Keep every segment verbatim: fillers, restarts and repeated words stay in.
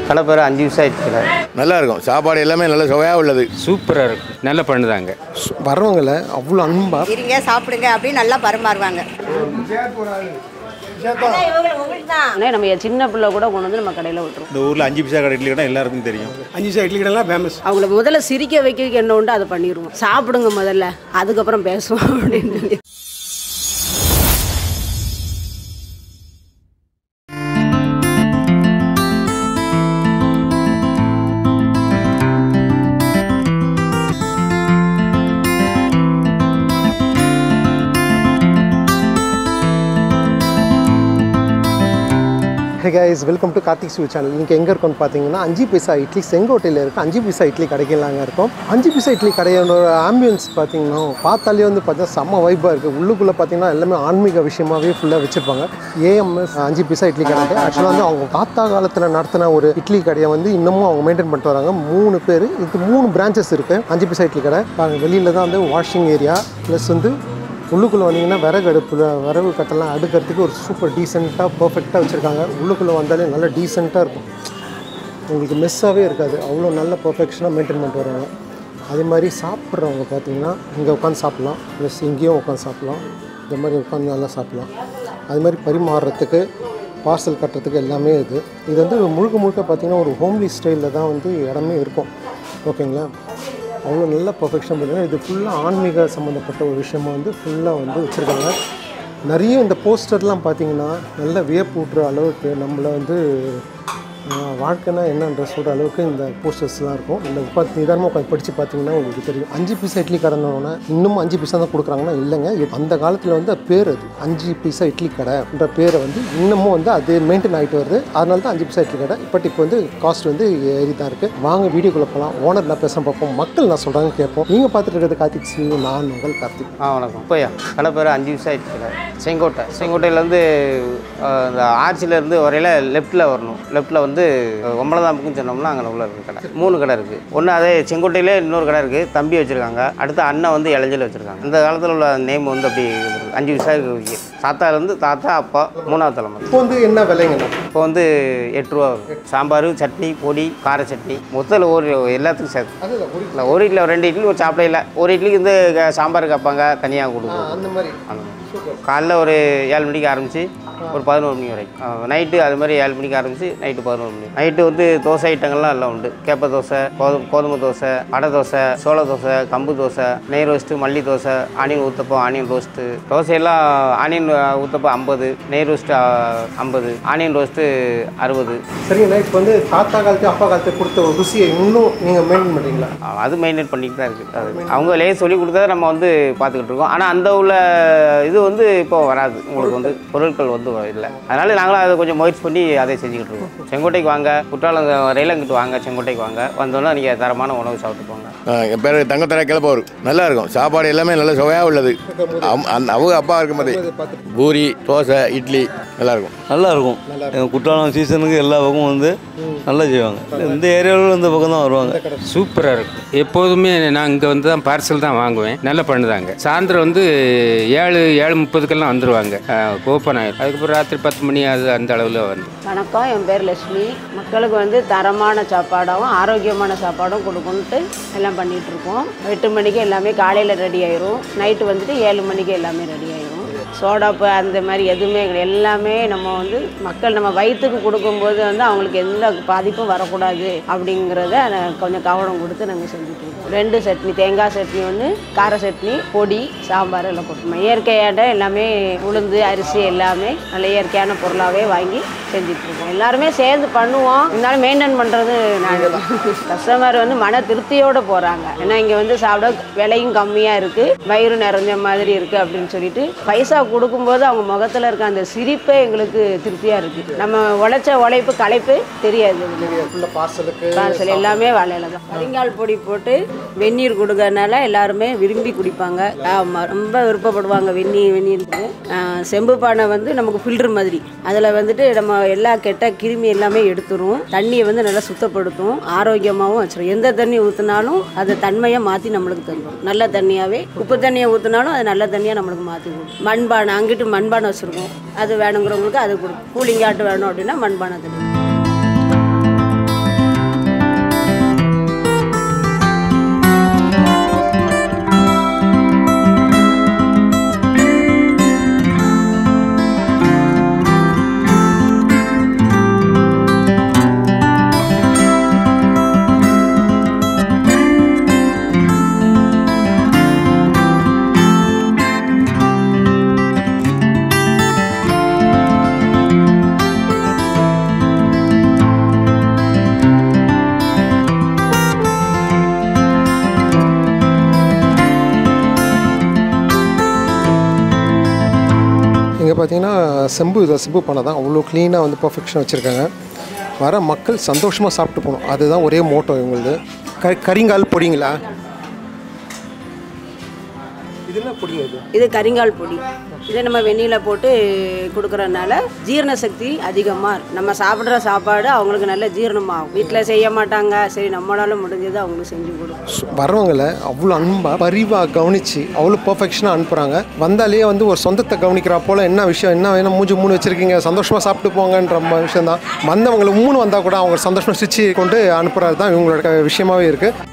கடை பேர் அஞ்சு நிமிஷம் ஆயிடுச்சு. நல்லா இருக்கும், சாப்பாடு எல்லாமே நல்ல சுவையாக உள்ளது, சூப்பராக இருக்கும், நல்லா பண்ணுதாங்க. வர்றவங்கள அவ்வளோ அன்பா இருங்க சாப்பிடுங்க அப்படின்னு நல்லா பரிமாறுவாங்க. நம்ம சின்ன பிள்ளை கூட கொண்டு வந்து நம்ம கடையில் விட்டுருவோம். இந்த ஊரில் அஞ்சு பைசா கடை இட்லி கடை எல்லாருக்கும் தெரியும். அஞ்சு பைசா இட்லி கடைலாம் ஃபேமஸ். அவங்கள முதல்ல சிரிக்க வைக்க என்ன உண்டு அதை பண்ணிடுவோம். சாப்பிடுங்க முதல்ல, அதுக்கப்புறம் பேசுவோம் அப்படின்னு சொல்லி. Hey guys, welcome to Karthik sweet channel. இன்றைக்கி எங்கே இருக்கோம்னு பார்த்தீங்கன்னா அஞ்சு பைசா இட்லி செங்கோட்டையில் இருக்குது. அஞ்சு பைசா இட்லி கடைக்கலாங்க இருக்கும். அஞ்சு பைசா இட்லி கடையோட ஆம்பியன்ஸ் பார்த்தீங்கன்னா பார்த்தாலே வந்து பார்த்தீங்கன்னா செம்ம வைப்பாக இருக்குது. உள்ளுக்குள்ளே பார்த்தீங்கன்னா எல்லாமே ஆன்மீக விஷயமாகவே ஃபுல்லாக வச்சுருப்பாங்க. ஏஎம்எஸ் அஞ்சு பைசா இட்லி கடை ஆக்சுவலாக வந்து அவங்க தாத்தா காலத்தில் நடத்தின ஒரு இட்லி கடையை வந்து இன்னமும் அவங்க மெயின்டைன் பண்ணிட்டு வராங்க. மூணு பேர், இது மூணு பிரான்ச்சஸ் இருக்குது அஞ்சு பைசா இட்லி கடை. பாருங்கள், வெளியில் தான் வந்து வாஷிங் ஏரியா, ப்ளஸ் வந்து உள்ளுக்குள்ளே வந்தீங்கன்னா விறகு அடுப்பில் விறகு கட்டெல்லாம் அடுக்கிறதுக்கு ஒரு சூப்பர் டீசெண்டாக பர்ஃபெக்டாக வச்சுருக்காங்க. உள்ளுக்குள்ளே வந்தாலே நல்லா டீசெண்டாக இருக்கும், உங்களுக்கு மெஸ்ஸாகவே இருக்காது. அவ்வளோ நல்ல பர்ஃபெக்ஷனாக மெயின்டைன் பண்ணிட்டு வருவாங்க. அதே மாதிரி சாப்பிட்றவங்க பார்த்தீங்கன்னா இங்கே உட்காந்து சாப்பிட்லாம், ப்ளஸ் இங்கேயும் உட்காந்து சாப்பிட்லாம், இந்த மாதிரி உட்காந்து நல்லா சாப்பிட்லாம். அது மாதிரி பரிமாறுறதுக்கு, பார்சல் கட்டுறதுக்கு எல்லாமே இது இது வந்து முழுக்க முழுக்க பார்த்திங்கன்னா ஒரு ஹோம்லி ஸ்டைலில் தான் வந்து இடமே இருக்கும். ஓகேங்களா, அவ்வளோ நல்ல பர்ஃபெக்ஷன் பண்ணுங்கள். இது ஃபுல்லாக ஆன்மீக சம்மந்தப்பட்ட ஒரு விஷயமாக வந்து ஃபுல்லாக வந்து வச்சுருக்காங்க. நிறைய இந்த போஸ்டர்லாம் பார்த்திங்கன்னா நல்ல வியப்பூட்டுற அளவுக்கு நம்மளை வந்து வாழ்க்கைனா என்னன்ற சொல்கிற அளவுக்கு இந்த போஸ்டர்ஸ்லாம் இருக்கும். இந்த உட்காந்து நிதானமாக உட்காந்து படித்து பார்த்தீங்கன்னா உங்களுக்கு தெரியும். அஞ்சு பைசா இட்லி கடைனோடனே இன்னும் அஞ்சு பைசா தான் கொடுக்குறாங்கன்னா இல்லைங்க, அந்த காலத்தில் வந்து பேர் அது அஞ்சு பைசா இட்லி கடைன்ற பேரை வந்து இன்னமும் வந்து அது மெயின்டைன் ஆகிட்டு வருது. அதனால தான் அஞ்சு பைசா இட்லி கடை. பட் இப்போ வந்து காஸ்ட் வந்து ஏறி தான் இருக்குது. வாங்க வீடியோக்குள்ளே போகலாம். ஓனர் நான் பேச பார்ப்போம், மக்கள் நான் சொல்கிறாங்க கேட்போம். நீங்கள் பார்த்துட்டு இருக்கிறது கார்த்திக் ஸ்ரீ, நான் உங்கள் கார்த்திக். ஆ வணக்கம். இப்போயா கடை பேர் அஞ்சு நிமிஷம் ஆயிடுச்சு கடை. செங்கோட்டை செங்கோட்டையிலேருந்து இந்த ஆர்ச்சிலேருந்து வரையில் லெஃப்ட்டில் வரணும். லெஃப்ட்டில் வந்து ஒம்பளதாம்புக்குன்னு சொன்னோம்னா அங்கே உள்ள இருக்குது கடை. மூணு கடை இருக்குது. ஒன்று அதே செங்கோட்டையிலே இன்னொரு கடை இருக்குது, தம்பி வச்சுருக்காங்க. அடுத்து அண்ணன் வந்து இளஞ்சல் வச்சுருக்காங்க. இந்த காலத்தில் உள்ள நேம் வந்து அப்படி அஞ்சு விவசாயிக்கு தாத்தாலேருந்து தாத்தா அப்பா மூணாவது தலைமுறை. இப்போ வந்து என்ன விலைங்கண்ணா? இப்போ வந்து எட்டு ரூபா வரும். சாம்பார், சட்னி, பொடி, கார சட்னி மொத்தத்தில் ஒரு எல்லாத்துக்கும் சேர்த்து இல்லை. ஒரு இட்லி ரெண்டு இட்லி ஒரு சாப்பிட இல்லை. ஒரு இட்லிக்கு வந்து சாம்பார் கேட்பாங்க, தனியாக கொடுக்கும். அந்த மாதிரி அந்த மாதிரி காலைல ஒரு ஏழு மணிக்கு ஆரம்பித்து ஒரு பதினோரு மணி வரைக்கும். நைட்டு அது மாதிரி ஏழு மணிக்கு ஆரம்பித்து நைட்டு பதினோரு மணி. நைட்டு வந்து தோசை ஐட்டங்கள்லாம் எல்லாம் உண்டு. கேப்ப தோசை, கோதுமை கோதுமை தோசை, அடை தோசை, சோள தோசை, கம்பு தோசை, நெய் ரோஸ்ட்டு, மல்லி dosa, onion uthappam, onion roast. தோசையெல்லாம் ஆனியன் ஊத்தப்பம் ஐம்பது, நெய் ரோஸ்ட்டு ஐம்பது, ஆனியன் ரோஸ்ட்டு அறுபது. சரிங்கண்ணா, இப்போ வந்து தாத்தா காலத்து அப்பா காலத்து கொடுத்த ஒரு ருசியை இன்னும் நீங்கள் மெயின்டைன் பண்ணுறீங்களா? அது மெயின்டைன் பண்ணிட்டு தான் இருக்குது. அது அவங்களே சொல்லி கொடுத்ததை நம்ம வந்து பார்த்துக்கிட்டு இருக்கோம். ஆனால் அந்த உள்ள இது வந்து இப்போ வராது. உங்களுக்கு வந்து பொருட்கள் வந்து இல்லை. அதனால நாங்களும் அதை கொஞ்சம் முயற்சி பண்ணி அதை செஞ்சுக்கிட்டு இருக்கோம். செங்கோட்டைக்கு வாங்க, குற்றாலம் வரையில் இங்கிட்டு வாங்க, செங்கோட்டைக்கு வாங்க. வந்தோன்னா நீங்கள் தரமான உணவு சாப்பிட்டு போங்க. என் பேர் தங்கத்தர கிளப்பவர். நல்லா இருக்கும், சாப்பாடு எல்லாமே நல்ல சுவையாக உள்ளது. அவங்க அப்பா இருக்கும் போது பூரி, தோசை, இட்லி நல்லா இருக்கும். நல்லா இருக்கும். குற்றாலம் சீசனுக்கு எல்லா பக்கமும் வந்து நல்லா செய்வாங்க. இந்த ஏரியாவில் இந்த பக்கம் தான் வருவாங்க. சூப்பராக இருக்கும். எப்போதுமே நான் இங்கே வந்து தான் பார்சல் தான் வாங்குவேன். நல்லா பண்ணுதாங்க. சாயந்தரம் வந்து ஏழு ஏழு முப்பதுக்கெல்லாம் வந்துடுவாங்க, ஓப்பன் ஆகிடும். அதுக்கப்புறம் ராத்திரி பத்து மணி அது அந்த அளவில் வந்து. வணக்கம், என் பேர் லட்சுமி. மக்களுக்கு வந்து தரமான சாப்பாடாகவும் ஆரோக்கியமான சாப்பாடும் கொடுக்கணுன்ட்டு எல்லாம் பண்ணிகிட்ருக்கோம். எட்டு மணிக்கு எல்லாமே காலையில் ரெடி ஆயிரும். நைட்டு வந்துட்டு ஏழு மணிக்கு எல்லாமே ரெடி ஆயிரும். சோடாப்பு அந்த மாதிரி எதுவுமே எல்லாமே நம்ம வந்து மக்கள் நம்ம வயிற்றுக்கு கொடுக்கும்போது வந்து அவங்களுக்கு எந்த பாதிப்பும் வரக்கூடாது அப்படிங்கிறத கொஞ்சம் கவனம் கொடுத்து நாங்கள் செஞ்சுட்ருக்கோம். ரெண்டு சட்னி, தேங்காய் சட்னி ஒன்று, கார சட்னி, பொடி, சாம்பார் எல்லாம் கொடுப்போம். இயற்கையான எல்லாமே உளுந்து, அரிசி எல்லாமே நல்ல இயற்கையான பொருளாகவே வாங்கி செஞ்சிட்ருக்கோம். எல்லாருமே சேர்ந்து பண்ணுவோம். இருந்தாலும் மெயின்டைன் பண்ணுறது நாங்கள் தான். கஸ்டமர் வந்து மன திருப்தியோடு போகிறாங்க. ஏன்னா இங்கே வந்து சாப்பிட விலையும் கம்மியாக இருக்குது, வயிறு நிறைஞ்ச மாதிரி இருக்குது அப்படின்னு சொல்லிட்டு பைசா கொடுக்கும்போது அவங்க முகத்தில் இருக்க அந்த சிரிப்பே எங்களுக்கு திருப்தியாக இருக்குது. நம்ம உழைச்ச உழைப்பு களைப்பு தெரியாது. பார்சலுக்கு பார்சல் எல்லாமே வாழையில தான். கரிங்கால் பொடி போட்டு வெந்நீர் கொடுக்கறனால எல்லாருமே விரும்பி குடிப்பாங்க. ஆமாம், ரொம்ப விருப்பப்படுவாங்க வெந்நீர் வெந்நீருக்கு. செம்பு பானை வந்து நமக்கு ஃபில்டர் மாதிரி. அதில் வந்துட்டு நம்ம எல்லா கெட்ட கிருமி எல்லாமே எடுத்துரும். தண்ணியை வந்து நல்லா சுத்தப்படுத்தும், ஆரோக்கியமாகவும் வச்சிடும். எந்த தண்ணி ஊற்றினாலும் அதை தன்மையை மாற்றி நம்மளுக்கு தந்துடும். நல்ல தண்ணியாகவே, உப்பு தண்ணியை ஊற்றினாலும் அது நல்ல தண்ணியாக நம்மளுக்கு மாற்றி கொடுக்கும். மண்பானை, அங்கிட்டு மண்பானை வச்சுருக்கோம். அது வேணுங்கிறவங்களுக்கு அது கொடுக்கும். கூலிங்காட்டு வேணும் அப்படின்னா மண்பானை தண்ணி. பார்த்தீங்கன்னா செம்பு இதை செம்பு பண்ண தான் அவ்வளோ க்ளீனாக வந்து பர்ஃபெக்ஷன் வச்சுருக்காங்க. வர மக்கள் சந்தோஷமாக சாப்பிட்டு போகணும், அதுதான் ஒரே மோட்டோ இவங்களது. க கரிங்கால் பொடிங்களா? இது என்ன பொடிங்க? இது இது கரிங்கால் பொடி. இதை நம்ம வெந்நீரில் போட்டு கொடுக்குறதுனால ஜீரண சக்தி அதிகமாக, நம்ம சாப்பிட்ற சாப்பாடு அவங்களுக்கு நல்ல ஜீரணமாகும். வீட்டில் செய்ய மாட்டாங்க, சரி நம்மளால முடிஞ்சது அவங்களுக்கு செஞ்சு கொடுக்கும். வரவங்களை அவ்வளோ அன்பாக பரிவாக கவனித்து அவ்வளோ பர்ஃபெக்ஷனாக அனுப்புகிறாங்க. வந்தாலே வந்து ஒரு சொந்தத்தை கவனிக்கிறா போல், என்ன விஷயம், என்ன வேணும், மூஞ்சி மூணு வச்சுருக்கீங்க, சந்தோஷமாக சாப்பிட்டு போங்கன்ற விஷயம் தான். வந்தவங்களை மூணு வந்தால் கூட அவங்க சந்தோஷமாக ஸ்டிச்சு கொண்டு அனுப்புகிறது தான் இவங்களோட விஷயமாகவே இருக்குது.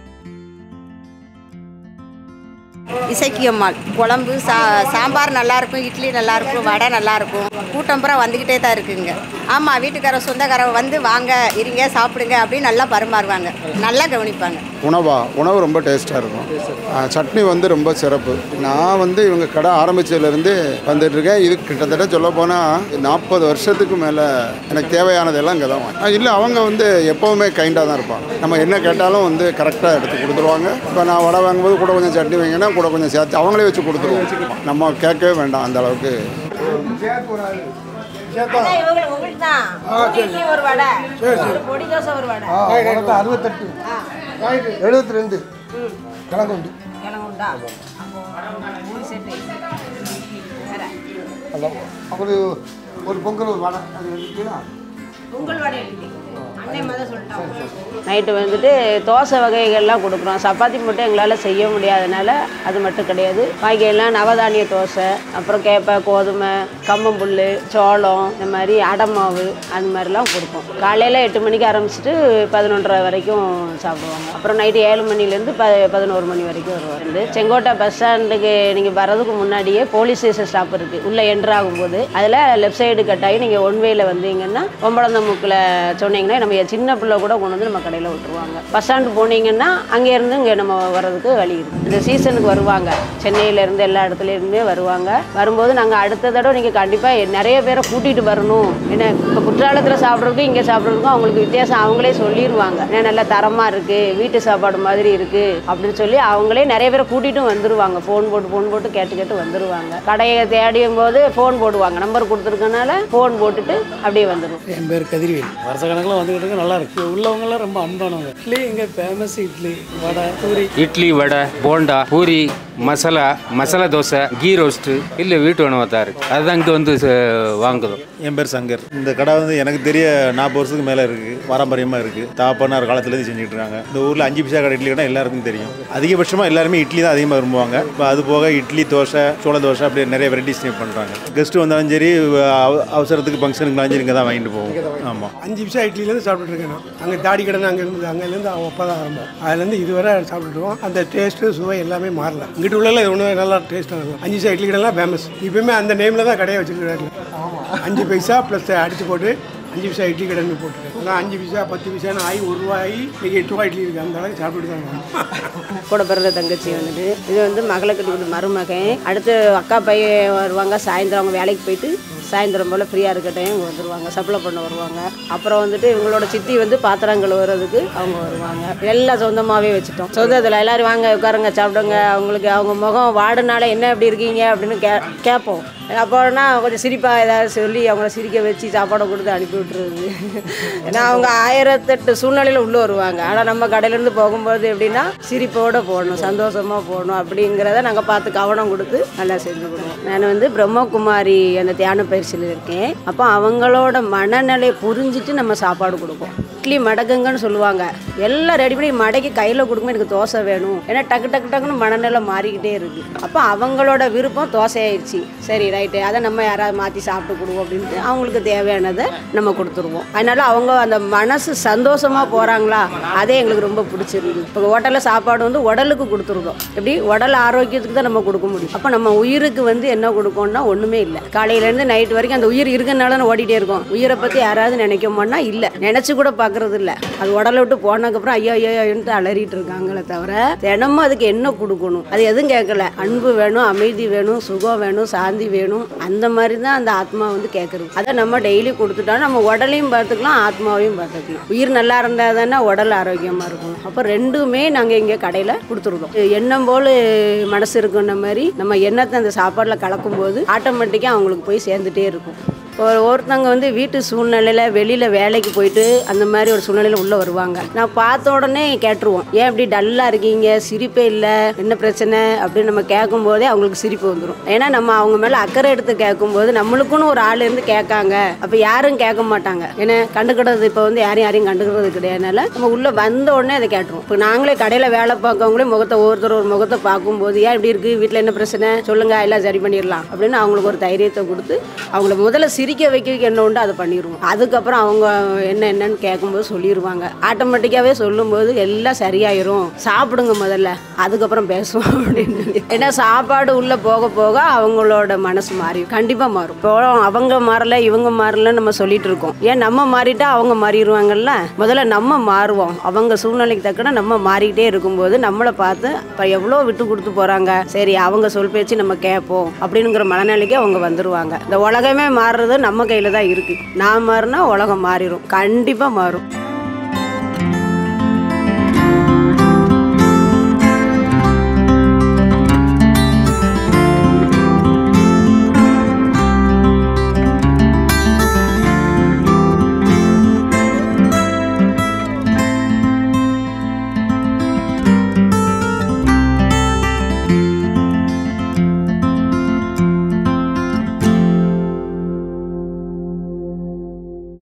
இசைக்கியம்மாள் குழம்பு சா சாம்பார் நல்லாயிருக்கும், இட்லி நல்லாயிருக்கும், வடை நல்லாயிருக்கும். கூட்டம் பூரா வந்துக்கிட்டே தான் இருக்குங்க. ஆமாம், வீட்டுக்கார சொந்தக்காரங்க வந்து வாங்க இருங்க சாப்பிடுங்க அப்படின்னு நல்லா பரிமாறுவாங்க, நல்லா கவனிப்பாங்க. உணவா உணவு ரொம்ப டேஸ்ட்டாக இருக்கும். சட்னி வந்து ரொம்ப சிறப்பு. நான் வந்து இவங்க கடை ஆரம்பித்ததுலேருந்து வந்துட்டுருக்கேன். இது கிட்டத்தட்ட சொல்ல போனால் நாற்பது வருஷத்துக்கு மேலே எனக்கு தேவையானதெல்லாம் இங்கே தான் வாங்க. இல்லை, அவங்க வந்து எப்போவுமே கைண்டாக தான் இருப்பாங்க. நம்ம என்ன கேட்டாலும் வந்து கரெக்டாக எடுத்து கொடுத்துருவாங்க. இப்போ நான் வடை வாங்கும்போது கூட கொஞ்சம் சட்னி வைங்கன்னா கூட கொஞ்சம் சேர்த்து அவங்களே வச்சு கொடுத்துருவோம். நம்ம கேட்கவே வேண்டாம் அந்த அளவுக்கு. அறுபத்தெட்டு எழுபத்தி ரெண்டு கிழங்குண்டு அப்புறம் ஒரு பொங்கல் ஒரு வடை பொங்கல் வடை நைட்டு வந்துட்டு தோசை வகைகள்லாம் கொடுக்குறோம். சப்பாத்தி மட்டும் எங்களால் செய்ய முடியாதனால அது மட்டும் கிடையாது. பாக்கியெல்லாம் நவதானிய தோசை, அப்புறம் கேப்பை, கோதுமை, கம்பம்புல், சோளம், இந்த மாதிரி அடமாவு அந்த மாதிரிலாம் கொடுப்போம். காலையில் எட்டு மணிக்கு ஆரம்பிச்சிட்டு பதினொன்றரை வரைக்கும் சாப்பிடுவாங்க. அப்புறம் நைட்டு ஏழு மணிலேருந்து ப பதினோரு மணி வரைக்கும் வருவாங்க. செங்கோட்டை பஸ் ஸ்டாண்டுக்கு நீங்கள் வர்றதுக்கு முன்னாடியே போலீஸ் ஸ்டேஷன் ஸ்டாப் இருக்குது. உள்ளே என்ட்ரு ஆகும்போது அதில் லெஃப்ட் சைடு கட்டாயி நீங்கள் ஒன் வேயில் வந்தீங்கன்னா ஒம்பளந்தமுக்கில் சொன்னீங்கன்னா நம்ம சின்ன பிள்ளை கூட கொண்டு வந்து நம்ம கடையில் விட்டுருவாங்க. பஸ் ஸ்டாண்டு போனீங்கன்னா அங்கேருந்து இங்கே நம்ம வர்றதுக்கு வழி இருக்குது. இந்த சீசனுக்கு வருவாங்க, சென்னையிலேருந்து எல்லா இடத்துலேருந்தே வருவாங்க. வரும்போது நாங்கள் அடுத்த தடவை நீங்கள் கண்டிப்பாக நிறைய பேரை கூட்டிகிட்டு வரணும். ஏன்னா இப்போ குற்றாலத்தில் சாப்பிட்றதுக்கும் இங்கே சாப்பிட்றதுக்கும் அவங்களுக்கு வித்தியாசம் அவங்களே சொல்லிடுவாங்க. ஏன்னா நல்லா தரமாக இருக்குது, வீட்டு சாப்பாடு மாதிரி இருக்குது அப்படின்னு சொல்லி அவங்களே நிறைய பேரை கூட்டிகிட்டும் வந்துடுவாங்க. ஃபோன் போட்டு ஃபோன் போட்டு கேட்டு கேட்டு வந்துடுவாங்க. கடையை தேடியும் போது ஃபோன் போடுவாங்க, நம்பர் கொடுத்துருக்கனால ஃபோன் போட்டுட்டு அப்படியே வந்துடும். என் பேர் கதிர்வேல். வருஷ கணக்கில் வந்துக்கிட்டு இருக்கு, நல்லா இருக்கு. உள்ளவங்களாம் ரொம்ப அன்பானவங்க. இட்லி இங்கே ஃபேமஸ். இட்லி, வடை, பூரி. இட்லி, வடை, போண்டா, பூரி, மசாலா மசாலா தோசை, கீ ரோஸ்ட்டு, இல்லை வீட்டு உணவாக தான் இருக்குது. அதுதான் இங்கே வந்து வாங்குறோம். என் பேர் சங்கர். இந்த கடை வந்து எனக்கு தெரிய நாற்பது வருஷத்துக்கு மேலே இருக்குது, பாரம்பரியமாக இருக்குது. தாப்பனார் காலத்துலேருந்து செஞ்சுட்டு இருக்காங்க. இந்த ஊரில் அஞ்சு பைசா கடை இட்லி கடை எல்லாருக்கும் தெரியும். அதிகபட்சமாக எல்லாருமே இட்லி தான் அதிகமாக விரும்புவாங்க. இப்போ அது போக இட்லி, தோசை, சோள தோசை அப்படி நிறைய வெரைட்டிஸ் பண்ணுறாங்க. கெஸ்ட்டு வந்தாலும் சரி, அவசரத்துக்கு ஃபங்க்ஷனுக்குலாம் சரி இங்கே தான் வாங்கிட்டு போவோம். ஆமாம், அஞ்சு பைசா இட்லிலேருந்து சாப்பிட்டுட்டு இருக்கேன். அங்கே தாடி கடை அங்கே இருந்தது, அங்கேருந்து அவங்க அப்பா தான் ஆரம்பம். அதுலேருந்து இதுவரை சாப்பிட்டுருவோம். அந்த டேஸ்ட்டு சுவை எல்லாமே மாறல. இங்கிட்டு உள்ள இது ஒன்று நல்லா டேஸ்ட்டாக இருக்கும். அஞ்சு பைசா இட்லி கடைலாம் ஃபேமஸ். இப்போயுமே அந்த நேமில் தான் கடையை வச்சுருக்காங்க. அஞ்சு பைசா ப்ளஸ் அடித்து போட்டு அஞ்சு பைசா இட்லி கடைன்னு போட்டுருக்கேன். ஆனால் அஞ்சு பைசா பத்து பைசான்னு ஆகி ஒரு ரூபாய் இன்றைக்கி எட்டு ரூபா இட்லி இருக்குது. அந்த அளவுக்கு சாப்பிட்டு தான் கூட பிறந்த தங்கச்சி வந்துட்டு இது வந்து மகளை கட்டி கொடுத்து மருமகன். அடுத்து அக்கா பையன் வருவாங்க. சாயந்தரம் அவங்க வேலைக்கு போயிட்டு சாயந்தரம் போல் ஃப்ரீயாக இருக்கட்டும் இங்கே வந்துடுவாங்க, சப்ளை பண்ண வருவாங்க. அப்புறம் வந்துட்டு இவங்களோட சித்தி வந்து பாத்திரங்கள் வர்றதுக்கு அவங்க வருவாங்க. எல்லாம் சொந்தமாகவே வச்சுட்டோம். சொந்தத்தில் எல்லோரும் வாங்க உட்காருங்க சாப்பிடுங்க. அவங்களுக்கு அவங்க முகம் வாடுனால என்ன எப்படி இருக்கீங்க அப்படின்னு கே கேட்போம். அப்போனா கொஞ்சம் சிரிப்பாக ஏதாவது சொல்லி அவங்கள சிரிக்க வச்சு சாப்பாடை கொடுத்து அனுப்பி விட்டுருது. ஏன்னா அவங்க ஆயிரத்தெட்டு சூழ்நிலையில் உள்ளே வருவாங்க. ஆனால் நம்ம கடையிலேருந்து போகும்போது எப்படின்னா சிரிப்போடு போடணும், சந்தோஷமாக போடணும் அப்படிங்கிறத நாங்கள் பார்த்து கவனம் கொடுத்து நல்லா செஞ்சு கொடுவோம். நான் வந்து பிரம்மகுமாரி அந்த தியான பயிற்சியில் இருக்கேன். அப்போ அவங்களோட மனநிலை புரிஞ்சுட்டு நம்ம சாப்பாடு கொடுப்போம். இட்லி மடக்குங்கன்னு சொல்லுவாங்க, எல்லாம் ரெடி பண்ணி மடக்கி கையில் கொடுக்கும்போது எனக்கு தோசை வேணும். ஏன்னா டக்கு டக்கு டக்குன்னு மனநிலை மாறிக்கிட்டே இருக்குது. அப்போ அவங்களோட விருப்பம் தோசை ஆயிடுச்சு, சரி ரைட்டு அதை நம்ம யாராவது மாற்றி சாப்பிட்டு கொடுவோம் அப்படின்ட்டு அவங்களுக்கு தேவையானதை நம்ம கொடுத்துருவோம். அதனால் அவங்க அந்த மனசு சந்தோஷமாக போகிறாங்களா, அதே எங்களுக்கு ரொம்ப பிடிச்சிருக்கு. இப்போ ஹோட்டலில் சாப்பாடு வந்து உடலுக்கு கொடுத்துருக்கோம். எப்படி உடல் ஆரோக்கியத்துக்கு தான் நம்ம கொடுக்க முடியும். அப்போ நம்ம உயிருக்கு வந்து என்ன கொடுக்கணும்னா ஒன்றுமே இல்லை. காலையிலேருந்து நைட் வரைக்கும் அந்த உயிர் இருக்கனால ஓடிட்டே இருக்கும். உயிரை பற்றி யாராவது நினைக்கோம்னா இல்லை, நினச்சி கூட பார்க்குறது இல்லை. அது உடலை விட்டு போனதுக்கப்புறம் ஐயோ ஐயோன்ட்டு அலறிட்டு இருக்காங்களே தவிர தினமும் அதுக்கு என்ன கொடுக்கணும் அது எதுவும் கேட்கல. அன்பு வேணும், அமைதி வேணும், சுகம் வேணும், சாந்தி வேணும், குறையணும், அந்த மாதிரி தான் அந்த ஆத்மா வந்து கேட்குறது. அதை நம்ம டெய்லி கொடுத்துட்டா நம்ம உடலையும் பார்த்துக்கலாம், ஆத்மாவையும் பார்த்துக்கலாம். உயிர் நல்லா இருந்தால் தானே உடல் ஆரோக்கியமாக இருக்கும். அப்போ ரெண்டுமே நாங்கள் இங்கே கடையில் கொடுத்துருக்கோம். எண்ணம் போல் மனசு இருக்குன்ற மாதிரி நம்ம எண்ணத்தை அந்த சாப்பாடில் கலக்கும்போது ஆட்டோமேட்டிக்காக அவங்களுக்கு போய் சேர்ந்துட்டே இருக்கும். ஒரு ஒருத்தவங்க வந்து வீட்டு சூழ்நிலையில் வெளியில் வேலைக்கு போயிட்டு அந்த மாதிரி ஒரு சூழ்நிலையில் உள்ளே வருவாங்க. நான் பார்த்த உடனே கேட்டுருவோம், ஏன் இப்படி டல்லாக இருக்கீங்க, சிரிப்பே இல்லை, என்ன பிரச்சனை அப்படின்னு நம்ம கேட்கும்போதே அவங்களுக்கு சிரிப்பு வந்துடும். ஏன்னா நம்ம அவங்க மேலே அக்கறை எடுத்து கேட்கும்போது நம்மளுக்குன்னு ஒரு ஆள் இருந்து கேட்காங்க. அப்போ யாரும் கேட்க மாட்டாங்க, ஏன்னா கண்டுக்கிறது இப்போ வந்து யாரையும் யாரையும் கண்டுக்கிறது கிடையாதுனால நம்ம உள்ளே வந்த உடனே அதை கேட்டுருவோம். இப்போ நாங்களே கடையில் வேலை பார்க்கவங்களே முகத்தை ஒவ்வொருத்தர் ஒரு முகத்தை பார்க்கும்போது, ஏன் இப்படி இருக்குது, வீட்டில் என்ன பிரச்சனை சொல்லுங்கள், எல்லாம் சரி பண்ணிடலாம் அப்படின்னு அவங்களுக்கு ஒரு தைரியத்தை கொடுத்து அவங்கள முதல்ல சிரிக்க வைக்க என்ன உண்டு அதை பண்ணிடுவோம். அதுக்கப்புறம் அவங்க என்ன என்னன்னு கேட்கும்போது சொல்லிடுவாங்க. ஆட்டோமேட்டிக்காகவே சொல்லும்போது எல்லாம் சரியாயிரும், சாப்பிடுங்க முதல்ல அதுக்கப்புறம் பேசுவோம் அப்படின்னு சொல்லி. ஏன்னா சாப்பாடு உள்ளே போக போக அவங்களோட மனசு மாறி கண்டிப்பாக மாறும். இப்போ அவங்க மாறல இவங்க மாறலன்னு நம்ம சொல்லிட்டு இருக்கோம். ஏன் நம்ம மாறிட்டா அவங்க மாறிடுவாங்கல்ல, முதல்ல நம்ம மாறுவோம். அவங்க சூழ்நிலைக்கு தக்கன நம்ம மாறிக்கிட்டே இருக்கும்போது நம்மளை பார்த்து இப்போ எவ்வளோ விட்டு கொடுத்து போகிறாங்க, சரி அவங்க சொல் பேச்சு நம்ம கேட்போம் அப்படிங்கிற மனநிலைக்கு அவங்க வந்துடுவாங்க. இந்த உலகமே மாறுறது நம்ம கையில் தான் இருக்குது. நான் மாறினா உலகம் மாறிடும், கண்டிப்பாக மாறும்.